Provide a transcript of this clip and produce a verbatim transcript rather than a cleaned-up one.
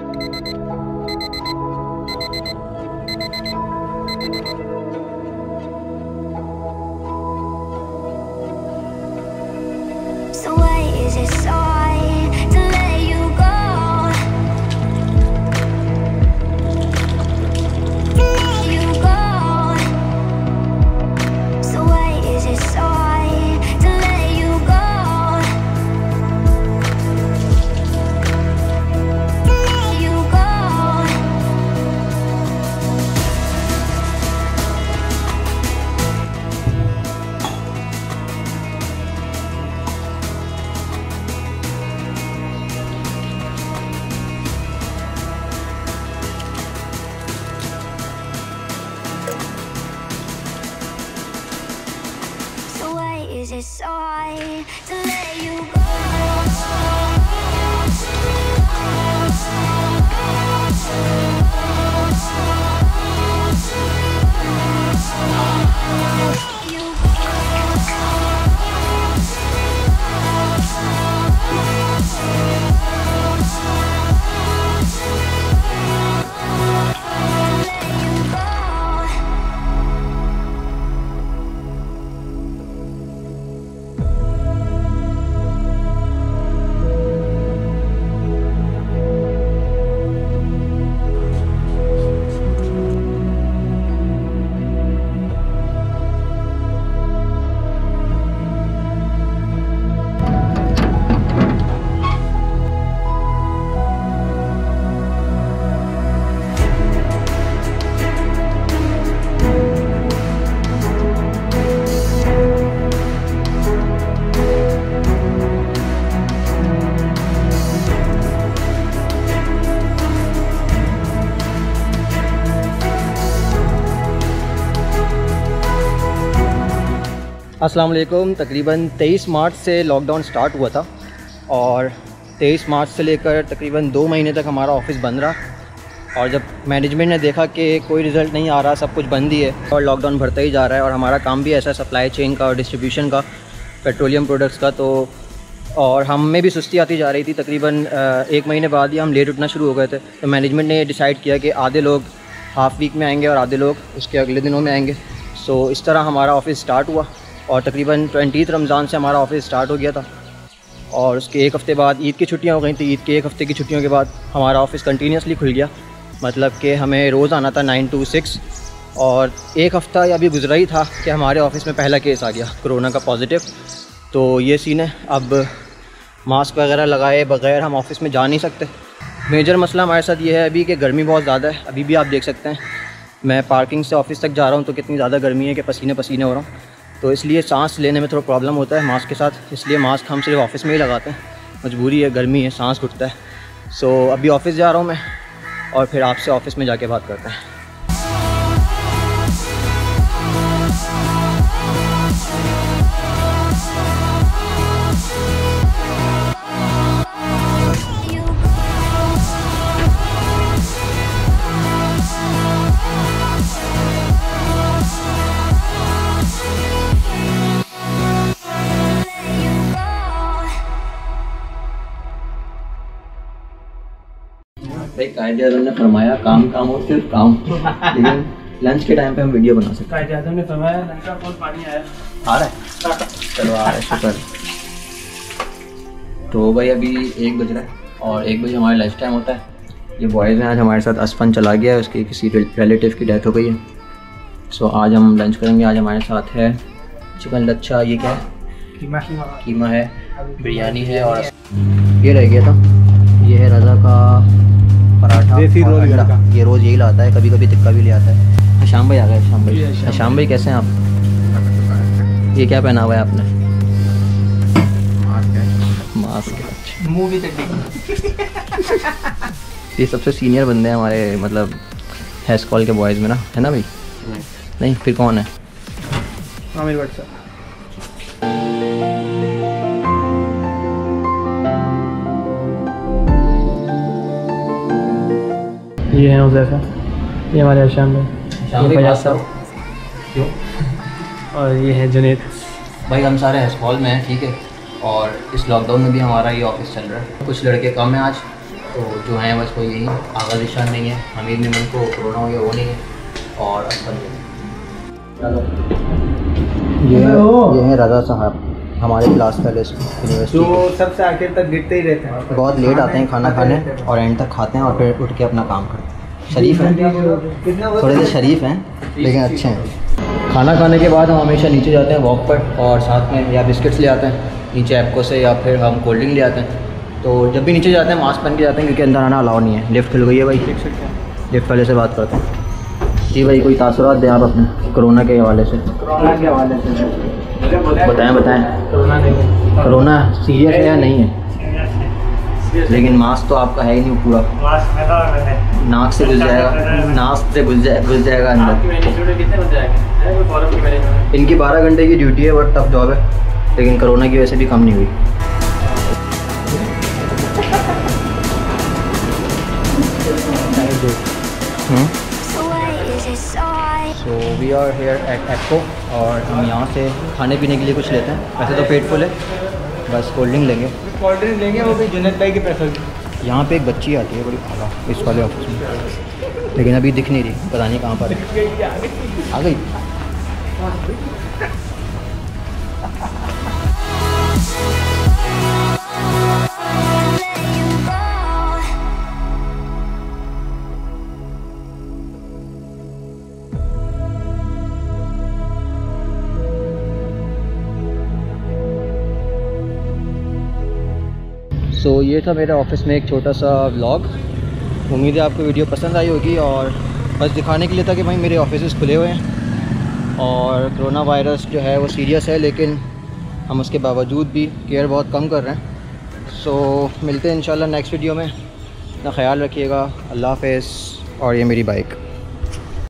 So why is it so hard to let you go? To let you go. So why is it so hard to let you go? To let you go. So why is it so hard to let you go? अस्सलाम वालेकुम। तकरीबन तेईस मार्च से lockdown start हुआ था और तेईस मार्च से लेकर तकरीबन दो महीने तक हमारा ऑफ़िस बंद रहा। और जब मैनेजमेंट ने देखा कि कोई रिज़ल्ट नहीं आ रहा, सब कुछ बंद ही है और लॉकडाउन बढ़ता ही जा रहा है और हमारा काम भी ऐसा सप्लाई चेन का और डिस्ट्रीब्यूशन का, पेट्रोलियम प्रोडक्ट्स का, तो और हम में भी सुस्ती आती जा रही थी। तकरीबन एक महीने बाद ही हम लेट उठना शुरू हो गए थे। तो मैनेजमेंट ने डिसाइड किया कि आधे लोग हाफ़ वीक में आएंगे और आधे लोग उसके अगले दिनों में आएंगे। सो इस तरह हमारा ऑफ़िस स्टार्ट हुआ और तकरीबन ट्वेंटीथ रमज़ान से हमारा ऑफ़िस स्टार्ट हो गया था और उसके एक हफ़्ते बाद ईद की छुट्टियां हो गई थी। ईद के एक हफ़्ते की छुट्टियों के बाद हमारा ऑफ़िस कंटिन्यूसली खुल गया, मतलब कि हमें रोज़ आना था नाइन टू सिक्स। और एक हफ़्ता या अभी गुजरा ही था कि हमारे ऑफ़िस में पहला केस आ गया कोरोना का पॉजिटिव। तो ये सीन है, अब मास्क वगैरह लगाए बग़ैर हम ऑफ़िस में जा नहीं सकते। मेजर मसला हमारे साथ ये है अभी कि गर्मी बहुत ज़्यादा है। अभी भी आप देख सकते हैं मैं पार्किंग से ऑफ़िस तक जा रहा हूँ तो कितनी ज़्यादा गर्मी है कि पसीने पसीने हो रहा हूँ। तो इसलिए सांस लेने में थोड़ा प्रॉब्लम होता है मास्क के साथ, इसलिए मास्क हम सिर्फ ऑफ़िस में ही लगाते हैं। मजबूरी है, गर्मी है, सांस घुटता है। सो अभी ऑफ़िस जा रहा हूँ मैं और फिर आपसे ऑफ़िस में जाके बात करते हैं। भाई कायदे आज़म ने फरमाया काम काम हो सिर्फ काम, लेकिन लंच के टाइम पे हम वीडियो बना सकते हैं। कायदे आज़म ने फरमाया लंच का कौन पानी आया आ रहा है, चलो आ रहा है, शुक्र। तो भाई अभी एक बज रहा है और एक बजे हमारा लंच टाइम होता है। ये बॉयज़ हैं, आज हमारे साथ असफन चला गया है, उसकी किसी रिलेटिव की डेथ हो गई है। सो आज हम लंच करेंगे। आज हमारे साथ है चिकन लच्छा, ये क्या है, कीमा कीमा है, बिरयानी है और ये रह गया था, ये है रज़ा का पराठा देसी रोल का। ये रोज़ यही लाता है, कभी कभी टिक्का भी ले आता है। शाम भाई आ गए। शाम भाई, शाम भाई कैसे हैं आप? ये क्या पहना हुआ है आपने? मास्क है, मुंह भी चड्डी। ये सबसे सीनियर बंदे हैं हमारे, मतलब हैस कॉल के बॉयज़ में ना, है ना भाई? नहीं, नहीं फिर कौन है? आमिर भट्ट सर। ये है उज़ैफ़ा, ये हमारे अशाम भाई, फयाज़ साहब, क्यों? और ये है जुनैद भाई। हम सारे हैस कॉल में हैं, ठीक है, और इस लॉकडाउन में भी हमारा ये ऑफिस चल रहा है। कुछ लड़के कम हैं आज, तो तो जो है बस कोई यही आगा निशान नहीं है। हमीद मेमन को कोरोना हो गया वो नहीं है और अपन ये ये हैं रज़ा साहब हमारे क्लास फेलोज यूनिवर्सिटी जो सबसे आखिर तक गिरते ही रहते हैं। बहुत लेट आते हैं खाना खाने और एंड तक खाते हैं और फिर उठ के अपना काम करते हैं। शरीफ हैं, थोड़े से शरीफ हैं लेकिन अच्छे हैं। खाना खाने के बाद हम हमेशा नीचे जाते हैं वॉक पर और साथ में या बिस्किट्स ले आते हैं नीचे ऐपको से या फिर हम कोल्ड ड्रिंक ले आते हैं। तो जब भी नीचे जाते हैं मास्क पहन के जाते हैं क्योंकि अंदर आना अलाउ नहीं है। लिफ्ट खुल गई है भाई, लिफ्ट वाले से बात करते हैं। जी भाई कोई तासुरात दें आप अपने कोरोना के हवाले से। कोरोना के हवाले से बताएं बताएं कोरोना नहीं कोरोना सीरियस है या नहीं है? लेकिन मास्क तो आपका है ही नहीं पूरा, नाक से घुस जाएगा, नाक से घुस जाए घुस जाएगा अंदर। इनकी बारह घंटे की ड्यूटी है, बट टफ जॉब है, लेकिन कोरोना की वजह से भी कम नहीं हुई। So we are here at echo और हम यहाँ से खाने पीने के लिए कुछ लेते हैं। वैसे तो पेट फुल है, बस कोल्ड ड्रिंक लेंगे। कोल्ड ड्रिंक लेंगे वो भी जुनैद भाई के पैसों की। यहाँ पे एक बच्ची आती है बड़ी भाला इस वाले ऑफिस में, लेकिन अभी दिख नहीं रही, पता नहीं कहाँ पर है। आ गई। सो so, ये था मेरे ऑफिस में एक छोटा सा व्लॉग। उम्मीद है आपको वीडियो पसंद आई होगी और बस दिखाने के लिए था कि भाई मेरे ऑफिस खुले हुए हैं और कोरोना वायरस जो है वो सीरियस है, लेकिन हम उसके बावजूद भी केयर बहुत कम कर रहे हैं। सो so, मिलते हैं इंशाल्लाह नेक्स्ट वीडियो में। अपना ख्याल रखिएगा। अल्लाह हाफ़िज़। और ये मेरी बाइक।